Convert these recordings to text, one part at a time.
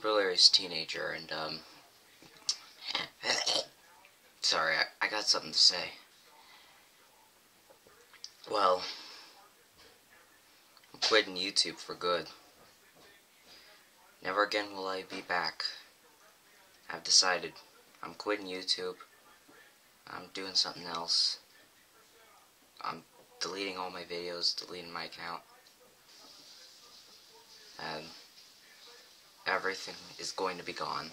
rebellious teenager, and, sorry, I got something to say. Well, I'm quitting YouTube for good. Never again will I be back. I've decided. I'm quitting YouTube. I'm doing something else. I'm deleting all my videos, deleting my account. And everything is going to be gone.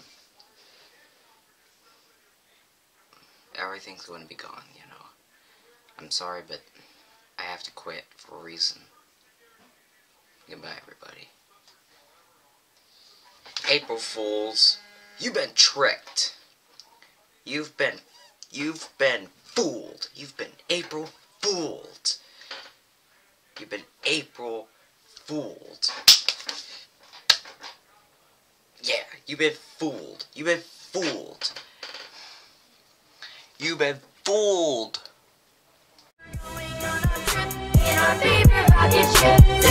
Everything's going to be gone, you know. I'm sorry, but I have to quit for a reason. Goodbye, everybody. April Fools, you've been tricked. You've been fooled. You've been April fooled. You've been April fooled. Yeah, you've been fooled. You've been fooled. You've been fooled.